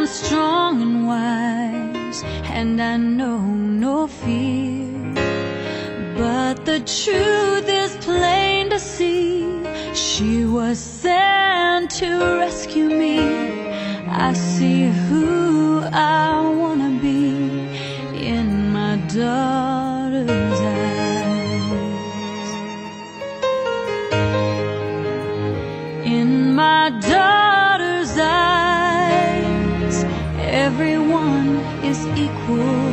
strong and wise, and I know no fear. But the truth is plain to see, she was sent to rescue me. I see who I wanna be in my daughter's eyes. In my daughter's eyes, everyone is equal.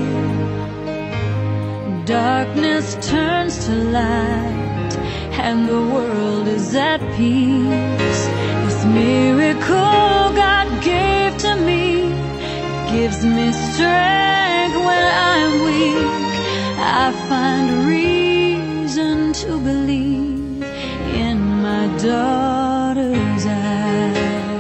Darkness turns to light, and the world is at peace. This miracle God gave to me gives me strength when I'm weak. I find reason to believe in my daughter's eyes.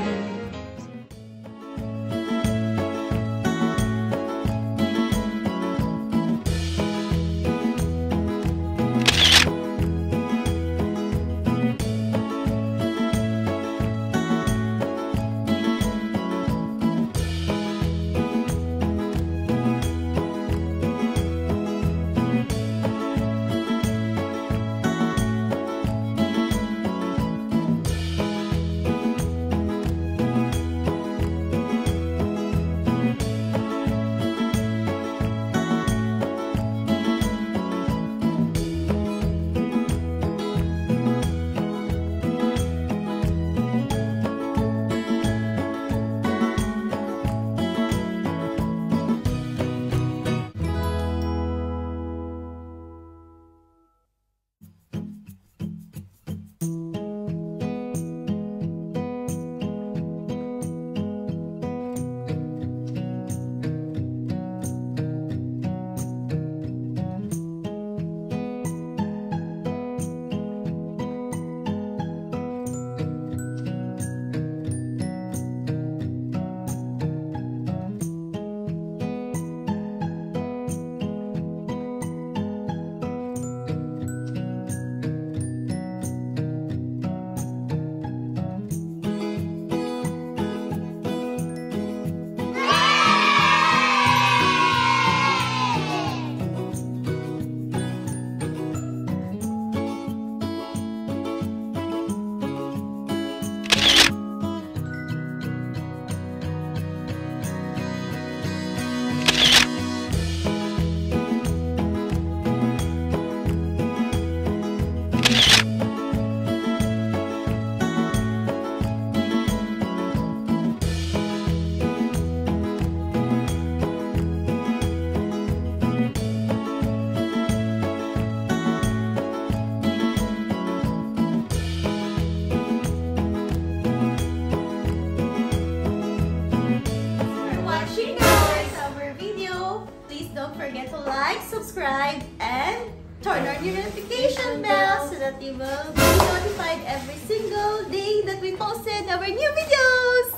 Don't forget to like, subscribe, and turn on your notification bell so that you will be notified every single day that we posted our new videos.